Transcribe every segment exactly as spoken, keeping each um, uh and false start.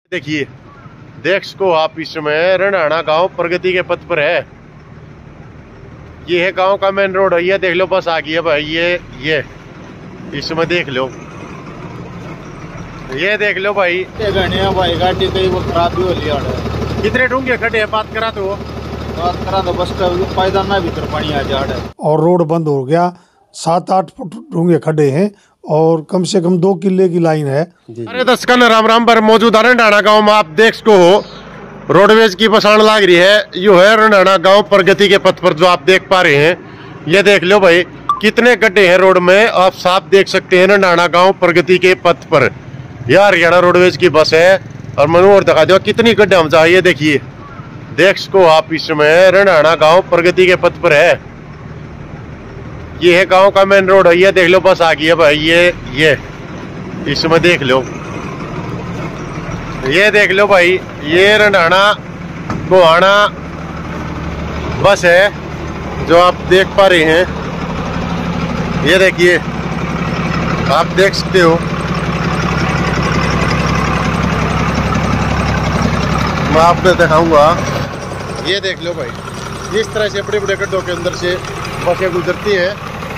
देखिए, देख सको आप इसमें रंडाना गांव प्रगति के पथ पर है। ये है गांव का मेन रोड है। ये देख लो बस आ गई है भाई। ये ये इसमें देख लो, ये देख लो भाई। भाई गाड़ी कई वो खराब भी हो लिया। कितने डूंगे खड्डे हैं? बात करा तो बात करा तो बस पायदान भीतर पानी आ जा रहा है और रोड बंद हो गया। सात आठ फुट डूंगे खड्डे हैं और कम से कम दो किले की लाइन है। अरे दर्शकन राम राम पर मौजूद है रंडाना गाँव में। आप देख सको हो रोडवेज की पछाड़ लाग रही है। यो है रंडाना गांव प्रगति के पथ पर जो आप देख पा रहे हैं। ये देख लो भाई कितने गड्ढे हैं रोड में। आप साफ देख सकते हैं रंडाना गांव प्रगति के पथ पर। यह हरियाणा रोडवेज की बस है और मैंने और दिखा दो कितनी गड्ढे हम चाहिए। देखिए, देख सको आप इसमें रंडाना गांव प्रगति के पथ पर है। ये है गांव का मेन रोड है। ये देख लो बस आ गई है भाई। ये ये इसमें देख लो, ये देख लो भाई। ये रंडाना गोहाना बस है जो आप देख पा रहे हैं। ये देखिए, आप देख सकते हो। मैं आपको दिखाऊंगा। ये देख लो भाई, इस तरह से बड़े बड़े गड्ढों के अंदर से बसें गुजरती हैं।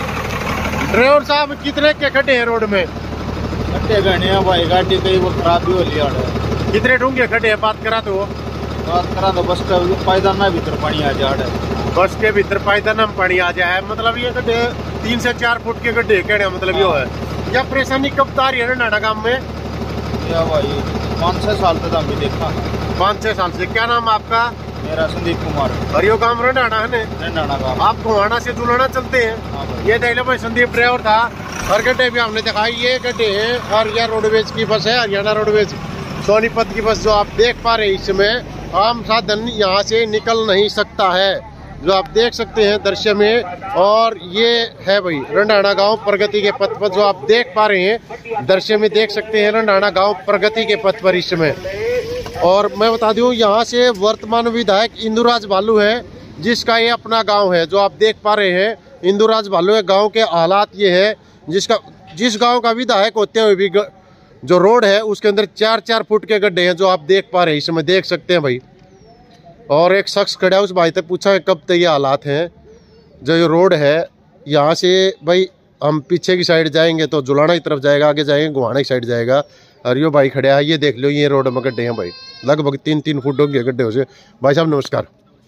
ड्राइवर साहब कितने के गड्ढे हैं रोड में? गड्ढे गणे हैं भाई, गाड़ी कई वो खराब भी हो लिया। कितने डूंगे खड्डे हैं? बात करा तो बात करा तो बस पायदान भीतर पानी आ जा रहा है। बस के भीतर पायदान में पानी आ जाए। मतलब ये गड्ढे तीन से चार फुट के गड्ढे कहने मतलब यो है। या परेशानी कब आ रही है रंडाना गांव में? या भाई पाँच छह साल तक हमने देखा। पाँच छह साल से। क्या नाम आपका? मेरा संदीप कुमार। और यो गाँव रंडाना है? रंडाना गाँव। आप गोहाना से जुलाना चलते हैं? ये देख लो भाई, संदीप ड्राइवर था और गड्ढे भी हमने दिखाई। ये गड्ढे हैं और यह रोडवेज की बस है, हरियाणा रोडवेज सोनीपत की बस जो आप देख पा रहे हैं। इसमें आम साधन यहाँ से निकल नहीं सकता है, जो आप देख सकते हैं दृश्य में। और ये है भाई रंडाना गांव प्रगति के पथ पर जो आप देख पा रहे हैं दृश्य में। देख सकते हैं रंडाना गांव प्रगति के पथ पर इसमें। और मैं बता दूं यहाँ से वर्तमान विधायक इंदुराज भालू है, जिसका ये अपना गाँव है जो आप देख पा रहे हैं। इंदुराज भालू है। गाँव के हालात ये है, जिसका जिस गाँव का विधायक होते हुए भी जो रोड है उसके अंदर चार चार फुट के गड्ढे हैं जो आप देख पा रहे हैं इसमें। देख सकते हैं भाई। और एक शख्स खड़ा है, उस भाई तक पूछा है कब तक ये हालात हैं। जो ये रोड है यहाँ से भाई हम पीछे की साइड जाएंगे तो जुलाना की तरफ जाएगा, आगे जाएंगे गोहाना की साइड जाएगा। और यो भाई खड़े है। ये देख लो, ये रोड में गड्ढे हैं भाई, लगभग तीन तीन फुट होंगे गड्ढे हो से। भाई साहब नमस्कार।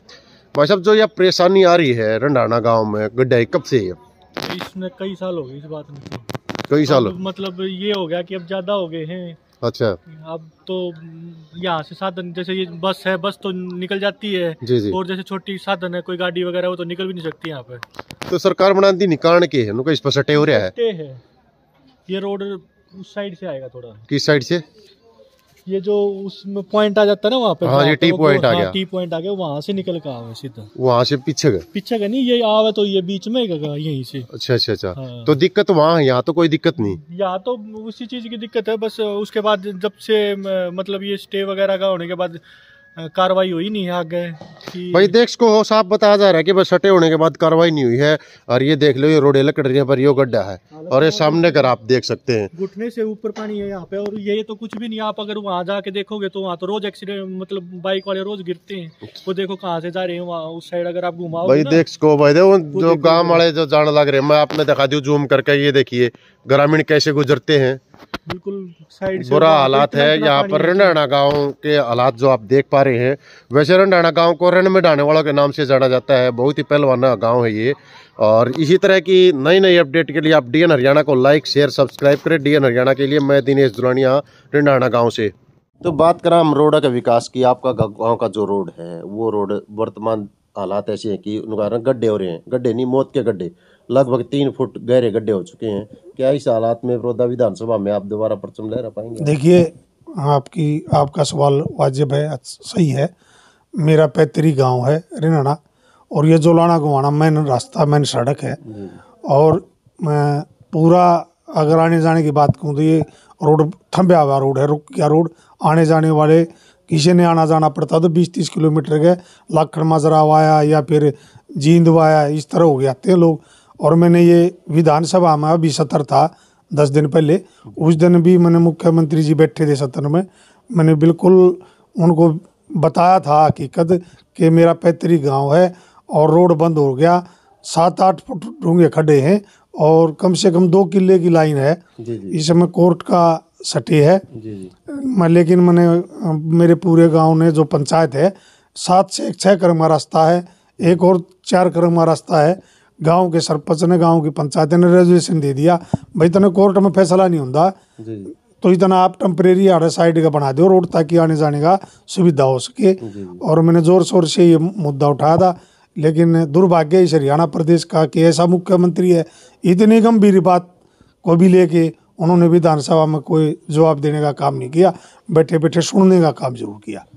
भाई साहब जो यह परेशानी आ रही है रंडाना गाँव में गड्ढे कब से है? इसमें कई साल हो गए इस बात में। तो कई साल मतलब ये हो गया कि अब ज्यादा हो गए हैं। अच्छा। अब तो यहाँ से साधन जैसे ये बस है, बस तो निकल जाती है जी जी। और जैसे छोटी साधन है कोई गाड़ी वगैरह वो तो निकल भी नहीं सकती यहाँ पे। तो सरकार बना दी निकाल के है, इस पर सटे हो रहा है। है ये रोड उस साइड से आएगा थोड़ा। किस साइड से? ये जो उसमें पॉइंट आ जाता है ना वहाँ पे। हाँ, ये टी पॉइंट आ गया। टी पॉइंट आ गया, वहाँ से निकल कर आवे सीधा। वहाँ से पीछे गए? पीछे का नहीं, ये आवे तो ये बीच में यहीं से। अच्छा अच्छा अच्छा। हाँ। तो दिक्कत वहाँ है, यहाँ तो कोई दिक्कत नहीं। यहाँ तो उसी चीज की दिक्कत है बस। उसके बाद जब से मतलब ये स्टे वगैरह का होने के बाद कार्रवाई हुई नहीं है आगे कि... भाई देख को हो साफ बताया जा रहा है कि बस सटे होने के बाद कार्रवाई नहीं हुई है। और ये देख लो, ये रोड लकड़ रही है पर यो गड्ढा है और ये सामने कर आप देख सकते हैं घुटने से ऊपर पानी है यहाँ पे। और ये तो कुछ भी नहीं। आप अगर वहाँ जाके देखोगे तो वहाँ तो रोज एक्सीडेंट, मतलब बाइक वाले रोज गिरते हैं। वो देखो कहाँ से जा रहे हैं वहाँ उस साइड अगर आप घुमाओ भाई। देख को भाई देखो जो गाँव वाले जो जाने लग रहे हैं, मैं आपने दिखा दूं जूम करके। ये देखिए ग्रामीण कैसे गुजरते हैं। बिल्कुल साइड से बुरा हालात है यहाँ पर। रंडाना गांव के हालात जो आप देख पा रहे हैं। वैसे रंडाना गांव को रण में डाने वालों के नाम से जाना जाता है। बहुत ही पहलवाना गांव है ये। और इसी तरह की नई नई अपडेट के लिए आप डीएन हरियाणा को लाइक शेयर सब्सक्राइब करें। डीएन हरियाणा के लिए मैं दिनेश दुरानिया, रंडाना गाँव से। तो बात करें हम रोड के विकास की, आपका गाँव का जो रोड है वो रोड वर्तमान हालात ऐसे हैं कि उनका गड्ढे हो रहे हैं। गड्ढे नहीं, मौत के गड्ढे, लगभग तीन फुट गहरे गड्ढे हो चुके हैं। क्या इस हालात में बड़ौदा विधानसभा में आप दोबारा परचम लहरा पाएंगे? देखिए, आपकी आपका सवाल वाजिब है, सही है। मेरा पैतृक गांव है रंडाना और ये जुलाना गोहाना मेन रास्ता, मेन सड़क है। और मैं पूरा अगर आने जाने की बात कहूँ तो ये रोड थम्बा हुआ रोड है, रुक गया रोड। आने जाने वाले किसी ने आना जाना पड़ता तो बीस तीस किलोमीटर के लाखड़ माजरा वाया या फिर जींद वाया, इस तरह हो गए थे लोग। और मैंने ये विधानसभा में अभी सत्र था दस दिन पहले, उस दिन भी मैंने मुख्यमंत्री जी बैठे थे सत्र में, मैंने बिल्कुल उनको बताया था हकीकत कि मेरा पैतृक गांव है और रोड बंद हो गया, सात आठ फुट डूंगे खड्डे हैं और कम से कम दो किले की लाइन है। जी जी इस समय कोर्ट का सटी है। जी जी मैं लेकिन मैंने मेरे पूरे गांव ने जो पंचायत है, सात से एक छः क्रम का रास्ता है, एक और चार क्रम का रास्ता है। गांव के सरपंच ने, गांव की पंचायत ने रेजोल्यूशन दे दिया, भाई इतने कोर्ट में फैसला नहीं होता जी जी तो इतना आप टेम्परेरी आड़े साइड का बना दो रोड, ताकि आने जाने का सुविधा हो सके। और मैंने जोर शोर से ये मुद्दा उठाया था, लेकिन दुर्भाग्य इस हरियाणा प्रदेश का कि ऐसा मुख्यमंत्री है, इतनी गंभीर बात को भी लेके उन्होंने विधानसभा में कोई जवाब देने का काम नहीं किया, बैठे बैठे सुनने का काम जरूर किया।